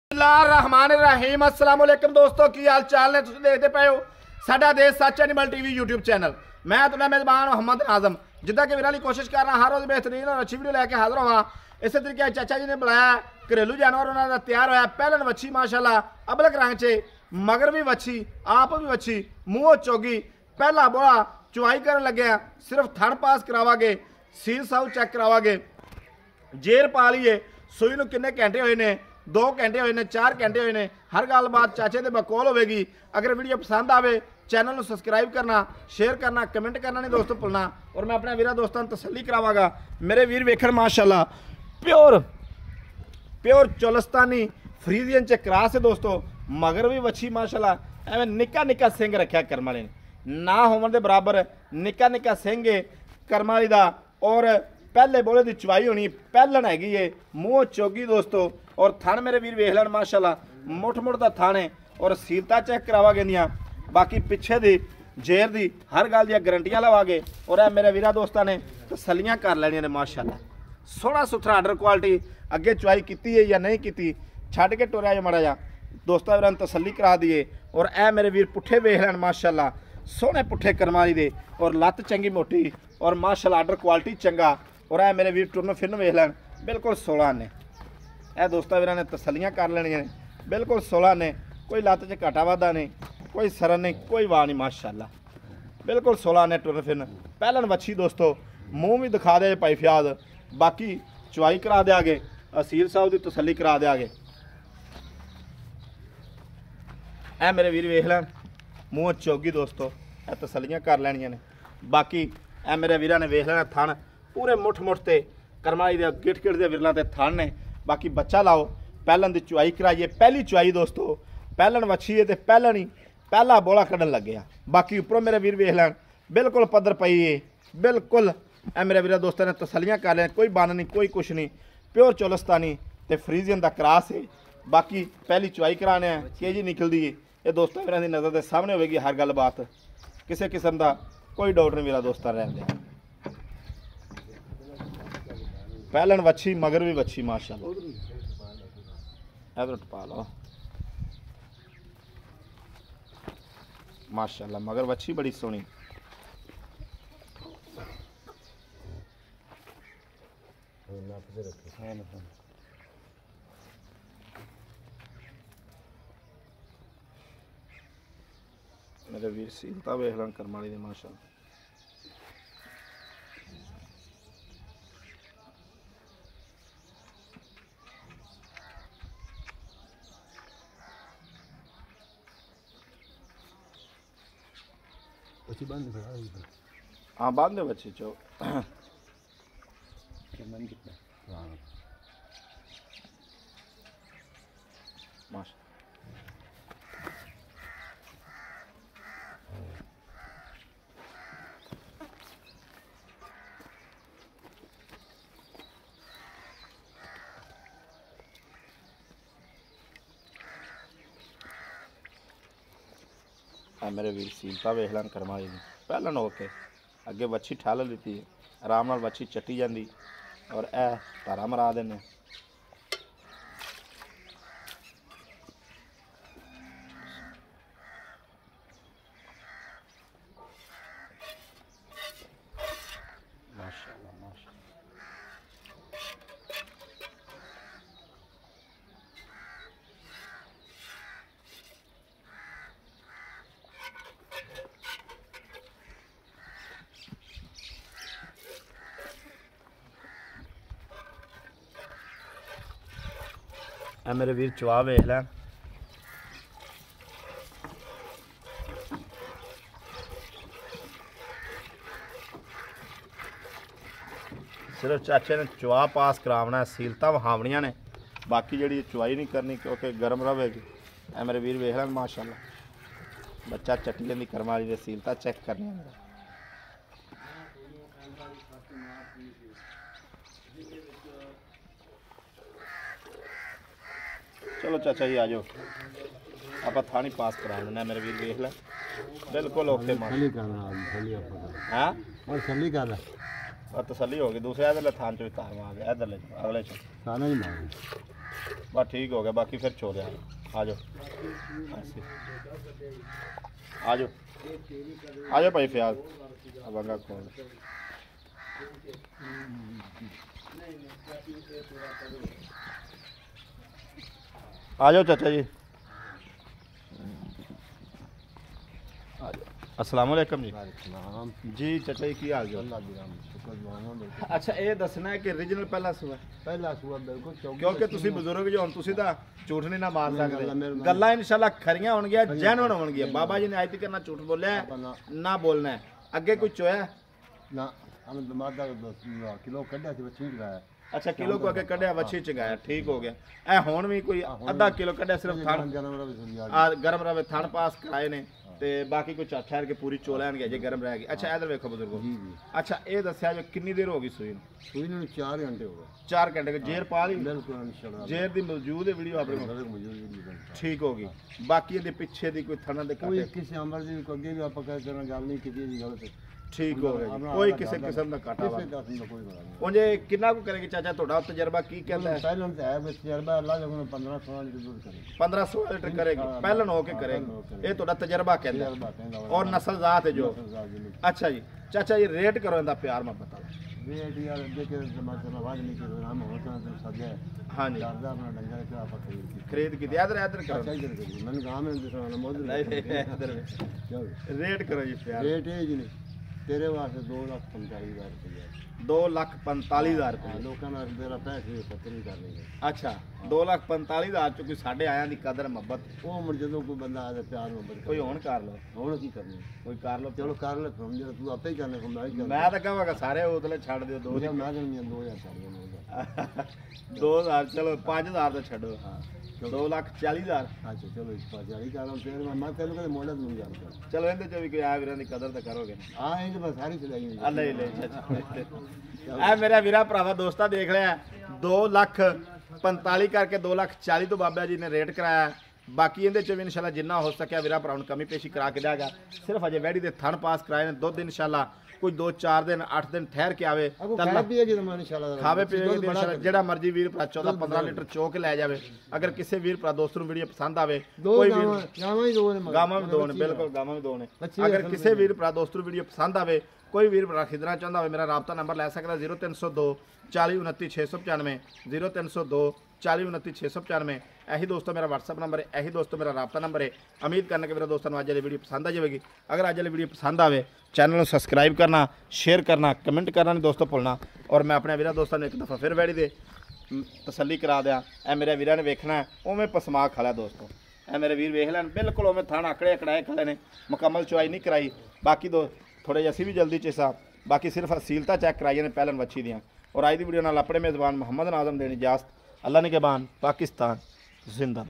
बिस्मिल्लाहिर्रहमानिर्रहीम अस्सलाम वालेकुम दोस्तों की हाल चाल ने तुसीं देखते पे हो साडा देश सच एनिमल टीवी यूट्यूब चैनल। मैं तुहाडा मेज़बान मोहम्मद आजम जिद्दां कि मेरे लिए कोशिश कर रहा हर रोज़ बेहतरीन और अच्छी वीडियो लैके हाजिर होवां। इस तरीके चाचा जी ने बुलाया घरेलू जानवर उन्होंने तैयार होया पहलन वच्छी माशाल्लाह अबलक रंग च मगर भी वच्छी आप भी वच्छी मूँह चोगी पहला बोला चुवाई कर लगे सिर्फ थड़ पास करावागे सील साउ चेक करावागे जेर पा लीए सूई नूं किन्ने घंटे होए ने 2 घंटे होए ने 4 घंटे होए ने हर गल बात चाचे दे बकौल होगी। अगर वीडियो पसंद आवे चैनल को सबसक्राइब करना शेयर करना कमेंट करना नहीं दोस्तों भुलना। और मैं अपने वीर दोस्तों तसल्ली करावागा मेरे वीर वेखण माशाल्लाह प्योर प्योर चोलस्तानी फ्रीजियन च क्रॉस है दोस्तों। मगर भी वच्छी माशाल्लाह एवं निक्का निक्का सिंह रखा कर्म वाले ने ना होवन दे बराबर निक्का निक्का सिंह है कर्म वाली दा। और पहले बोले की चवाई होनी पहलन हैगी है मूँह चोगी दोस्तों। और थन मेरे वीर वेख लैन माशाल्लाह मुठ मुठ का थन है और सीलता चेक करावा गया बाकी पिछे दी जेर दी हर गल दी गारंटियां लवागे। और मेरे वीरा दोस्तों ने तसलियां कर लैनियां ने माशाल्लाह सोहना सुथरा आर्डर क्वालिटी अगे चवाई की है या नहीं की छड़ के टुरया जो माड़ा जा दोस्तों वीरां तसल्ली करा दिए। और ए मेरे वीर पुट्ठे वेख लैन माशाल्लाह सोहने पुट्ठे करमाली दे और लत्त चंगी मोटी और माशाल्लाह आर्डर क्वालिटी चंगा। और ए मेरे वीर टुरन फिरन वेख लैन बिल्कुल 16 ने ए दोस्तों वीरां ने तसलियां कर लैनियां ने बिल्कुल 16 ने कोई लत्त च घाटा वाधा नहीं कोई सरन नहीं कोई वाह नहीं माशाल्लाह बिल्कुल 16 ने टुरन फिरन पहलन वच्छी दोस्तों। मूँह भी दिखा दे भाई फ्याद बाकी चवाई करा देंगे असील साहब की तसल्ली करा देंगे। ए मेरे वीर वेख लैन मूँह चौगी दोस्तों ए तसल्लियां कर लैनियां ने बाकी ए मेरे वीर ने वेख लेना थन पूरे मुठ मुठ ते करमाई दे गिट गिट दे विरलों ते थन ने। बाकी बच्चा लाओ पहलन की चुवाई कराइए पहली चुवाई दोस्तों पहलन वच्छी है तो पहलन ही पहला बोला कढ़न लगे। बाकी उपरों मेरे वीर वेख लैन बिल्कुल पद्धर पई है बिल्कुल ए मेरे वीर दोस्तों ने तसलियां कर लें कोई बन नहीं कोई कुछ नहीं प्योर चोलस्तानी तो फ्रीजियन का क्रॉस है। बाकी पहली चुवाई कराने के जी निकलती है ये दोस्तों मेरे की नज़र के सामने होगी हर गल बात किसी किस्म का कोई डाउट नहीं मेरा दोस्तों रहते पहलन वच्छी मगर भी वच्छी माशाल्लाह इधर टपा लो माशाल्लाह मगर वच्छी बड़ी सोहनी मेरे वीर सीलता वेख लन करमाली दी माशाल्लाह। हाँ बांध दे बच्चे चो माशा मेरे वीर सीलता वेख लैन करमाली पहलन होके अगे वच्छी ठल लीती आराम नाल वच्छी चट्टी जाती और ए धारा मरा देने। माशाल्लाह माशाल्लाह ए मेरे वीर चवा वेख लैन सिर्फ चाचे ने चवा पास करावना सीलता वहावनियां ने बाकी जी चवाई नहीं करनी क्योंकि गर्म रहेगी। ए मेरे वीर वेख लैन माशाल्लाह बच्चा चट्टियां की कर्म वाली सीलता चेक करनी मेरा। चलो चाचा जी आ जाओ आप थानी पास करा देना मेरे वीर वेख लै बिल्कुल ओके तसली होगी दूसरे इधरले थान चो तार मार अगले अगले बस ठीक हो गया, बाकी फिर छोड़े आ जाओ ऐसे आ जाओ भाई फयाज अब अंगा खोल आ जाओ चाचा जी। अस्सलाम वालेकुम जी। जी चाचा जी की हाल जो? अच्छा ये दसना है कि रीजनल पहला सूआ बिल्कुल, क्योंकि तुसी बुजुर्ग जो तुसी दा झूठ नहीं ना मार सकते। गल्लां इंशाल्लाह खरियां होणगियां, जेन्युइन होणगियां। बाबा जी ने आज तक ना झूठ बोलिया ना बोलना है। अगे कुछ चोया ना हम मादा किलो कड्या सी बच्ची लगाया। अच्छा किलो को अगे कड्या वछी चगाया, ठीक हो गया। ए हुण भी कोई आधा किलो कड्या सिर्फ थण गरम रवे थण पास कराए ने ते बाकी कुछ ठहर के पूरी चो लैन गया जे गरम रह गई। अच्छा इधर देखो बुजुर्गो। अच्छा ये दस्या जो कितनी देर हो गई सूई नूं? 4 घंटे हो गए। 4 घंटे के जेर पा ली? बिल्कुल जेर दी मौजूद है वीडियो अपने ठीक होगी। बाकी दे पीछे दी कोई थणा दे कोई किसी अमर जी को अगे भी आप कह करना गल नहीं की जी गलत ठीक हो गया। कोई किसी किस्म का काटा वा उंजे कितना को करेगी चाचा ਤੁਹਾਡਾ तजर्बा की कहता है? पहले तो है बस तजर्बा अल्लाह जब 15-16 लीटर दूध करेगी। 15-16 लीटर करेगी पहलन हो के करेगी। ये ਤੁਹਾਡਾ तजर्बा कहता है और नस्ल जात है जो। अच्छा जी चाचा जी रेट करो इंदा प्यार में बता रेट यार देखे जमाते में वाज नहीं के नाम होता है सजा। हां जी दादा अपना डंगर क्या आप खरीद की इधर इधर करो। अच्छा इधर करो मैंने गांव में दिखाना मौजूद इधर रेट करो जी प्यार। रेट है जी तेरे वास्ते 2,45,000 रुपये। 2,45,000 रुपये लोगों ने मेरा पैसे 70 कर लेंगे। अच्छा 2,45,000 चो कोई साढ़े आया दी कदर मोहब्बत वो मुड़ जो कोई बंदा आए प्यार मोहब्बत कोई होन कर लो होन की करनी कोई कर लो चलो कर ले समझ तू आपे ही करने को मैं तो कहांगा सारे उतले छड़ दियो 2 मैं तो 2000 छड़ दिया 2000 चलो 5000 तो छड़ो। हां 2,40,000। अच्छा चलो इस पर जारी कर फिर मैं तेरे को मोड़ा दूं जान चलो इनदे जो भी कोई आ वीरां दी कदर तो करोगे। हां ये बस सारी चलाई अल्लाह ही ले चाचा। ए मेरा वीरा भरावा दोस्ता देख लिया 2,45,000 करके 2,40,000 तो बाबा जी ने रेट कराया। बाकी इहदे च भी इंशाल्लाह जिन्ना हो सकिया वीरा भरावां नूं कमी पेशी करा के देगा। सिर्फ अजे वैडी दे थण पास कराए ने। दुध इंशाल्लाह कोई 2-4 दिन 8 दिन ठहर के आवे खावे पिएगी तो इंशाल्लाह खावे पिएगी इंशाल्लाह जेड़ा मर्जी वीर भरा 14-15 लीटर चो के ले जावे। अगर किसी वीर भरा दोस्त नूं वीडियो पसंद आवे कोई वीर गावां भी दो ने बिल्कुल गावां भी दो ने। अगर किसी वीर भरा दोस्त नूं वीडियो पसंद आवे कोई वीर भरा खरीदना चाहता हो मेरा राबता नंबर लै सकदा 0302 40 29 695 0302 40 29 695। यही दोस्तों मेरा व्हाट्सअप नंबर है, यही दोस्तों मेरा राबता नंबर है। उम्मीद करने के मेरे दोस्तों अज वाली वीडियो पसंद आ जाएगी। अगर अज वाली वीडियो पसंद आए चैनल को सबसक्राइब करना शेयर करना कमेंट करना नहीं दोस्तों भुलना। और मैं अपने वीरा दोस्तों ने एक दफ़ा फिर वैड़ी दे तसली करा दिया। ए मेरे वीर ने वेखना है उवें पसमा खड़ा दोस्तों। ए मेरे वीर वेख लैन बिल्कुल उवें थान आकड़े अकड़ाए खड़े ने। मुकम्मल चुआई नहीं कराई बाकी दो थोड़े जे असी भी जल्दी चेसा बाकी सिर्फ असीलता चेक कराई ने पहलन वच्छी दियाँ। और आज की वीडियो नाल अपने मेज़बान मोहम्मद नाज़म देनी इजाज़त। अल्लाह ने के बान पाकिस्तान जिंदा।